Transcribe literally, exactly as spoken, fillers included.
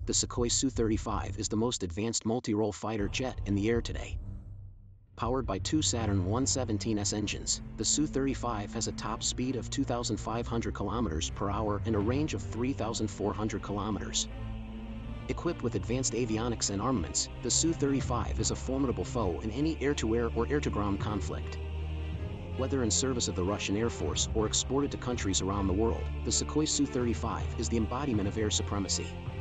the Sukhoi Su thirty-five is the most advanced multi-role fighter jet in the air today. Powered by two Saturn one seventeen S engines, the Su thirty-five has a top speed of two thousand five hundred kilometers per hour and a range of three thousand four hundred kilometers. Equipped with advanced avionics and armaments, the Su thirty-five is a formidable foe in any air-to-air or air-to-ground conflict. Whether in service of the Russian Air Force or exported to countries around the world, the Sukhoi Su thirty-five is the embodiment of air supremacy.